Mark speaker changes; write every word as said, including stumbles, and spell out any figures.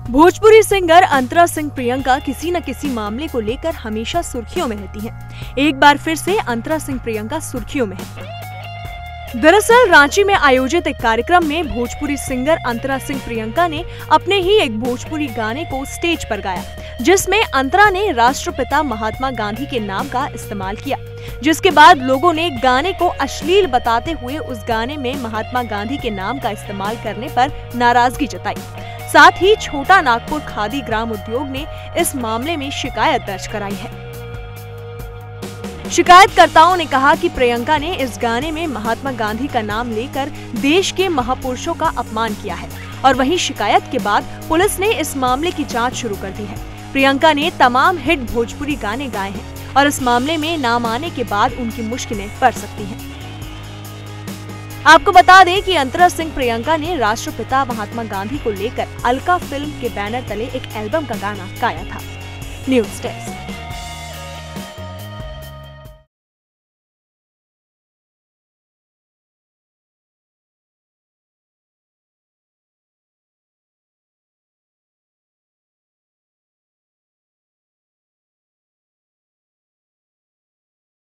Speaker 1: Bhojpuri singer Antara Singh Priyanka किसी न किसी मामले को लेकर हमेशा सुर्खियों में रहती हैं। एक बार फिर से अंतरा सिंह प्रियंका सुर्खियों में है। दरअसल रांची में आयोजित एक कार्यक्रम में भोजपुरी सिंगर अंतरा सिंह प्रियंका ने अपने ही एक भोजपुरी गाने को स्टेज पर गाया, जिसमें अंतरा ने राष्ट्रपिता महात्मा गांधी के नाम का इस्तेमाल किया, जिसके बाद लोगों ने गाने को अश्लील बताते हुए उस गाने में महात्मा गांधी के नाम का इस्तेमाल करने पर नाराजगी जताई। साथ ही छोटा नागपुर खादी ग्राम उद्योग ने इस मामले में शिकायत दर्ज कराई है। शिकायतकर्ताओं ने कहा कि प्रियंका ने इस गाने में महात्मा गांधी का नाम लेकर देश के महापुरुषों का अपमान किया है और वहीं शिकायत के बाद पुलिस ने इस मामले की जांच शुरू कर दी है। प्रियंका ने तमाम हिट भोजपुरी गाने गाए हैं और इस मामले में नाम आने के बाद उनकी मुश्किलें बढ़ सकती हैं। आपको बता दें कि अंतरा सिंह प्रियंका ने राष्ट्रपिता महात्मा गांधी को लेकर अलका फिल्म के बैनर तले एक एल्बम का गाना गाया था। News desk.